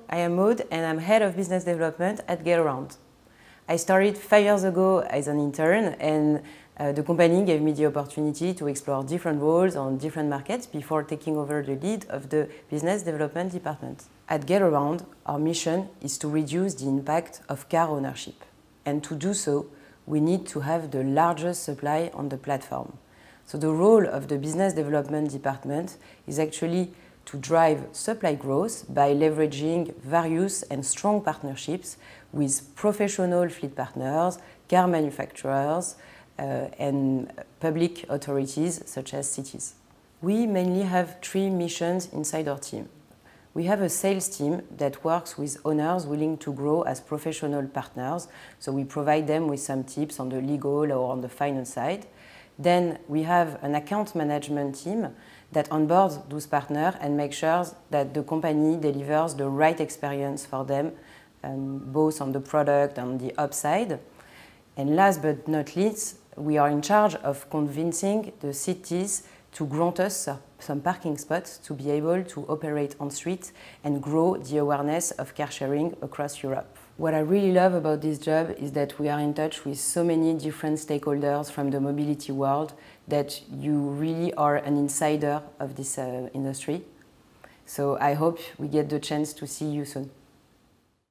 I am Maud and I'm Head of Business Development at Getaround. I started 5 years ago as an intern and the company gave me the opportunity to explore different roles on different markets before taking over the lead of the Business Development Department. At Getaround, our mission is to reduce the impact of car ownership. And to do so, we need to have the largest supply on the platform. So the role of the Business Development Department is actually to drive supply growth by leveraging various and strong partnerships with professional fleet partners, car manufacturers, and public authorities such as cities. We mainly have 3 missions inside our team. We have a sales team that works with owners willing to grow as professional partners, so we provide them with some tips on the legal or on the finance side. Then we have an account management team that onboards those partners and makes sure that the company delivers the right experience for them, both on the product and the upside. And last but not least, we are in charge of convincing the cities to grant us some parking spots to be able to operate on street and grow the awareness of car sharing across Europe. What I really love about this job is that we are in touch with so many different stakeholders from the mobility world that you really are an insider of this industry. So I hope we get the chance to see you soon.